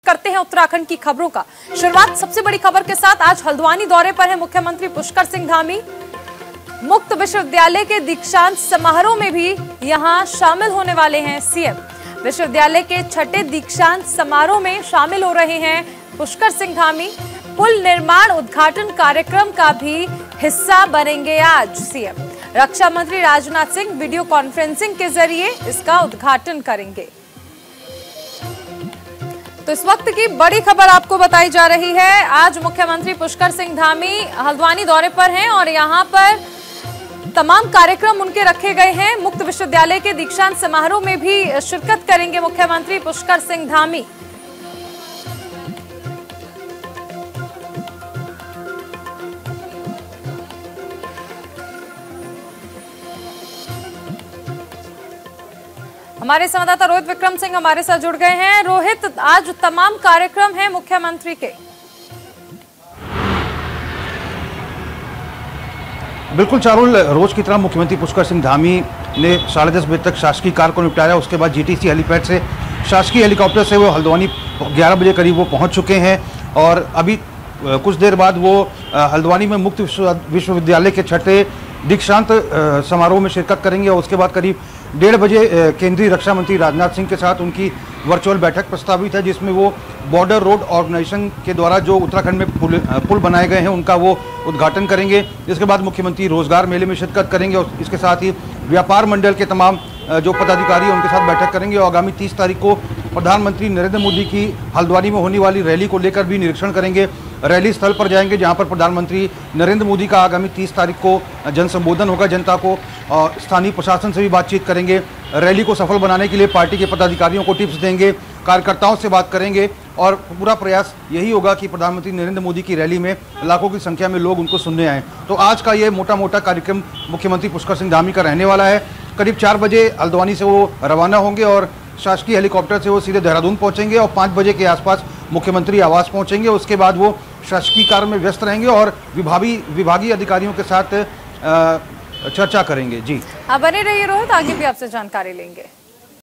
करते हैं उत्तराखंड की खबरों का। शुरुआत सबसे बड़ी खबर के साथ। आज हल्द्वानी दौरे पर है मुख्यमंत्री पुष्कर सिंह धामी। मुक्त विश्वविद्यालय के दीक्षांत समारोह में भी यहां शामिल होने वाले हैं सीएम। विश्वविद्यालय के छठे दीक्षांत समारोह में शामिल हो रहे हैं पुष्कर सिंह धामी। पुल निर्माण उद्घाटन कार्यक्रम का भी हिस्सा बनेंगे आज सीएम। रक्षा मंत्री राजनाथ सिंह वीडियो कॉन्फ्रेंसिंग के जरिए इसका उद्घाटन करेंगे। तो इस वक्त की बड़ी खबर आपको बताई जा रही है। आज मुख्यमंत्री पुष्कर सिंह धामी हल्द्वानी दौरे पर हैं और यहां पर तमाम कार्यक्रम उनके रखे गए हैं। मुक्त विश्वविद्यालय के दीक्षांत समारोह में भी शिरकत करेंगे मुख्यमंत्री पुष्कर सिंह धामी। हमारे संवाददाता रोहित विक्रम सिंह हमारे साथ जुड़ गए हैं। रोहित, आज तमाम कार्यक्रम हैं मुख्यमंत्री के। बिल्कुल चारुल, रोज की तरह मुख्यमंत्री पुष्कर सिंह धामी ने 10:30 बजे तक शासकीय कार्य को निपटाया। उसके बाद जीटीसी हेलीपैड से शासकीय हेलीकॉप्टर से वो हल्द्वानी 11 बजे करीब वो पहुंच चुके हैं और अभी कुछ देर बाद वो हल्द्वानी में मुक्त विश्वविद्यालय के छठे दीक्षांत समारोह में शिरकत करेंगे और उसके बाद करीब 1:30 बजे केंद्रीय रक्षा मंत्री राजनाथ सिंह के साथ उनकी वर्चुअल बैठक प्रस्तावित है, जिसमें वो बॉर्डर रोड ऑर्गेनाइजेशन के द्वारा जो उत्तराखंड में पुल बनाए गए हैं उनका वो उद्घाटन करेंगे। इसके बाद मुख्यमंत्री रोजगार मेले में शिरकत करेंगे और इसके साथ ही व्यापार मंडल के तमाम जो पदाधिकारी हैं उनके साथ बैठक करेंगे और आगामी 30 तारीख को प्रधानमंत्री नरेंद्र मोदी की हल्द्वानी में होने वाली रैली को लेकर भी निरीक्षण करेंगे। रैली स्थल पर जाएंगे जहां पर प्रधानमंत्री नरेंद्र मोदी का आगामी 30 तारीख को जन संबोधन होगा। जनता को और स्थानीय प्रशासन से भी बातचीत करेंगे। रैली को सफल बनाने के लिए पार्टी के पदाधिकारियों को टिप्स देंगे, कार्यकर्ताओं से बात करेंगे और पूरा प्रयास यही होगा कि प्रधानमंत्री नरेंद्र मोदी की रैली में लाखों की संख्या में लोग उनको सुनने आए। तो आज का ये मोटा मोटा कार्यक्रम मुख्यमंत्री पुष्कर सिंह धामी का रहने वाला है। करीब 4 बजे हल्द्वानी से वो रवाना होंगे और शासकीय हेलीकॉप्टर से वो सीधे देहरादून पहुंचेंगे और 5 बजे के आसपास मुख्यमंत्री आवास पहुंचेंगे। उसके बाद वो शासकीय कार्य में व्यस्त रहेंगे और विभागीय अधिकारियों के साथ चर्चा करेंगे। जी, आप बने रहिए रोहित, आगे भी आपसे जानकारी लेंगे।